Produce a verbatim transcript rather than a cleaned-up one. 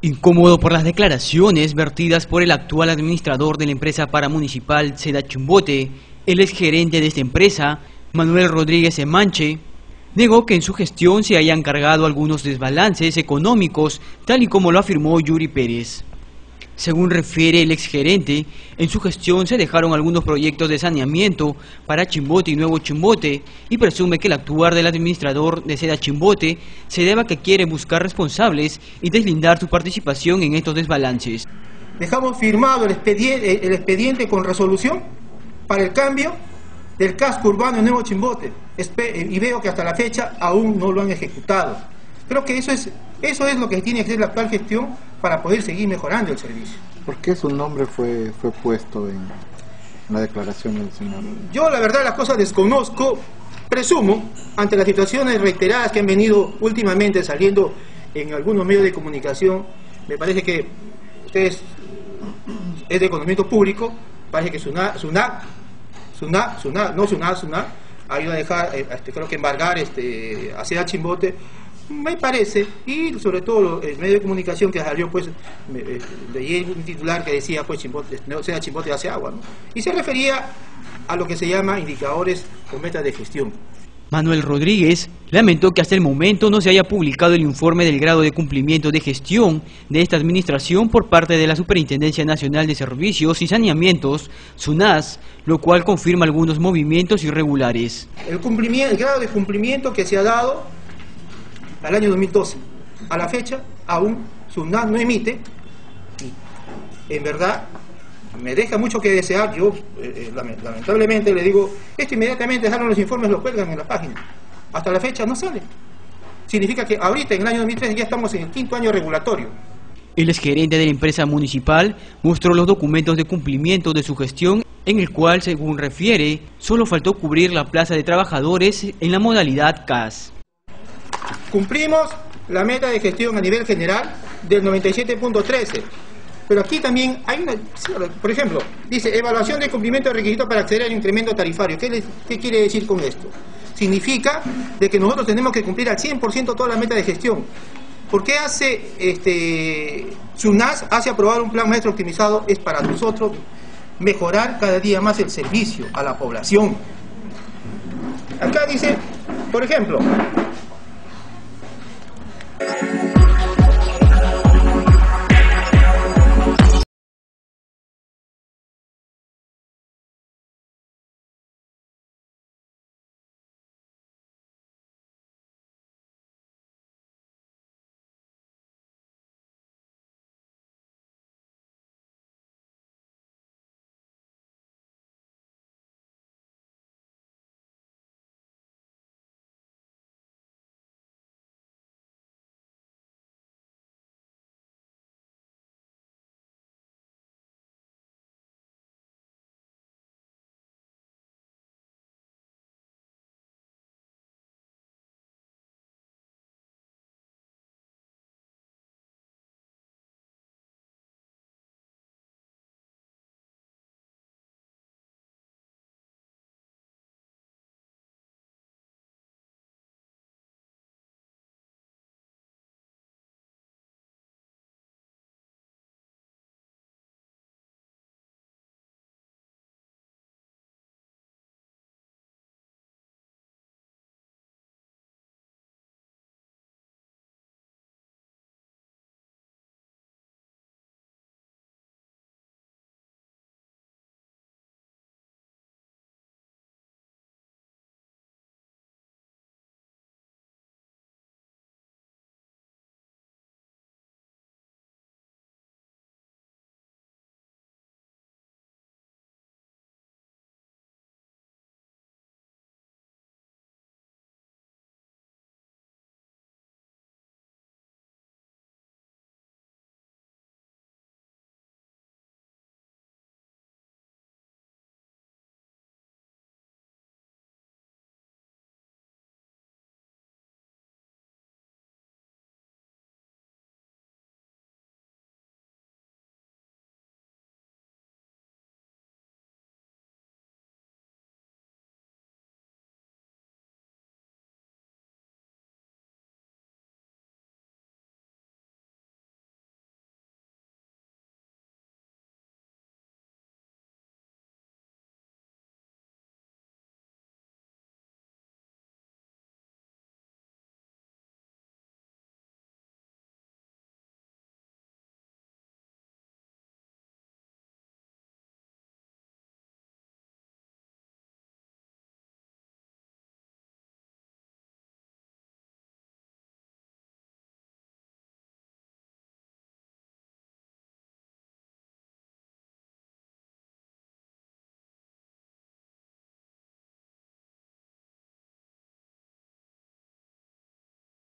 Incómodo por las declaraciones vertidas por el actual administrador de la empresa paramunicipal Seda Chimbote, el exgerente de esta empresa, Manuel Rodríguez Emanche, negó que en su gestión se hayan cargado algunos desbalances económicos, tal y como lo afirmó Yuri Pérez. Según refiere el exgerente, en su gestión se dejaron algunos proyectos de saneamiento para Chimbote y Nuevo Chimbote y presume que el actuar del administrador de Seda Chimbote se deba a que quiere buscar responsables y deslindar su participación en estos desbalances. Dejamos firmado el expediente, el expediente con resolución para el cambio del casco urbano en Nuevo Chimbote y veo que hasta la fecha aún no lo han ejecutado. Creo que eso es, eso es lo que tiene que ser la actual gestión para poder seguir mejorando el servicio. ¿Por qué su nombre fue, fue puesto en la declaración del señor? Yo la verdad las cosas desconozco, presumo, ante las situaciones reiteradas que han venido últimamente saliendo en algunos medios de comunicación, me parece que ustedes, es de conocimiento público, parece que SUNAT, SUNAT, SUNAT, SUNAT, no SUNAT, SUNAT, ha ido a dejar, este, creo que embargar este, a Seda Chimbote, me parece, y sobre todo el medio de comunicación que salió, pues, eh, leí un titular que decía, pues, Chimbote, no, Seda Chimbote hace agua, ¿no? Y se refería a lo que se llama indicadores o metas de gestión. Manuel Rodríguez lamentó que hasta el momento no se haya publicado el informe del grado de cumplimiento de gestión de esta administración por parte de la Superintendencia Nacional de Servicios y Saneamientos, SUNAS, lo cual confirma algunos movimientos irregulares. El, cumplimiento, el grado de cumplimiento que se ha dado al año dos mil doce, a la fecha, aún SUNAS no emite, y en verdad me deja mucho que desear. Yo eh, lamentablemente le digo, esto inmediatamente dejaron los informes, los cuelgan en la página, hasta la fecha no sale. Significa que ahorita en el año dos mil trece ya estamos en el quinto año regulatorio. El exgerente de la empresa municipal mostró los documentos de cumplimiento de su gestión, en el cual, según refiere, solo faltó cubrir la plaza de trabajadores en la modalidad C A S. Cumplimos la meta de gestión a nivel general del noventa y siete punto trece, pero aquí también hay una, por ejemplo, dice evaluación de cumplimiento de requisitos para acceder al incremento tarifario. ¿Qué, les, ¿Qué quiere decir con esto? Significa de que nosotros tenemos que cumplir al cien por ciento toda la meta de gestión. ¿Por qué hace este, SUNAS hace aprobar un plan maestro optimizado? Es para nosotros mejorar cada día más el servicio a la población. Acá dice, por ejemplo,